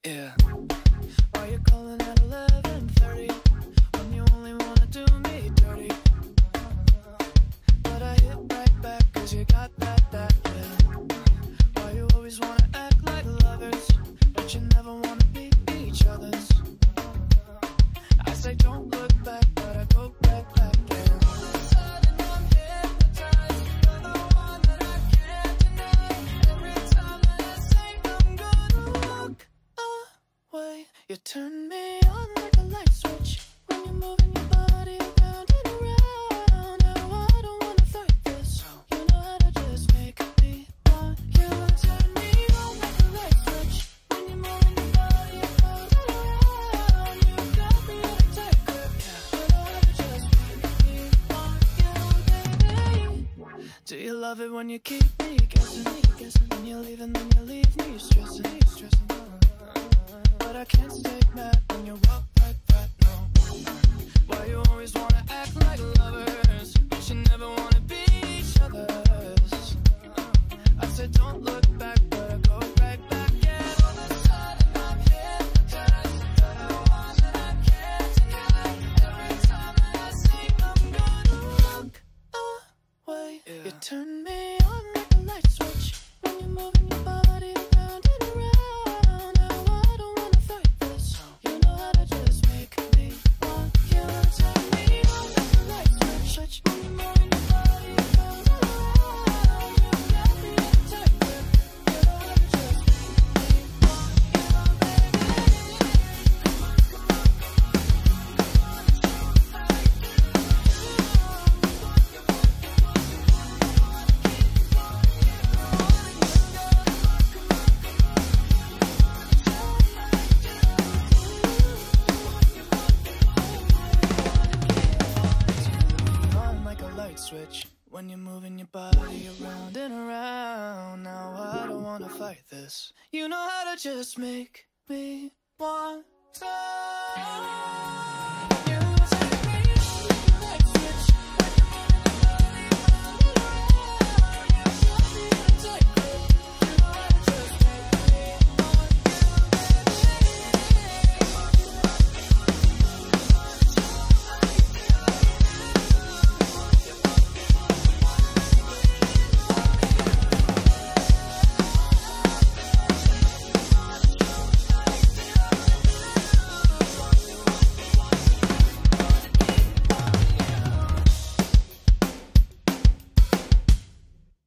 Yeah. Why you calling at 11:30 when you only wanna do me dirty? But I hit right back 'cause you got that, yeah. Why you always wanna act like lovers, but you never wanna be each other's? I say don't look back, but I go right back, yeah. All of a sudden I'm hypnotized. You're the one that I can't deny. Every time that I say I'm gonna look away, you turn me on like a light switch when you're moving your body around and around. Now I don't wanna fight this. You know how to just make me want you. Turn me on like a light switch when you're moving your body around and around. You got me in a tight grip. You know how to just make me want you, baby. Do you love it when you keep me guessing? When you're leaving, then you leave me stressing. But I can't stay mad when you walk like that, no. Why you always wanna act like lovers, but you never wanna be each other's? I said don't look back, but I go right back, yeah. All of a sudden I'm hypnotized. You're the one that I can't deny. Every time that I say I'm gonna look away, you turn me on like a light switch when you're moving your body around and around. Now I don't wanna fight this. You know how to just make me want you. Turn me on like a light switch when you're moving your body around and around. You got me in a tight grip. You know how to just make me want you, baby. On like a light switch when you're moving your body around and around. Now I don't wanna fight this. You know how to just make me want to.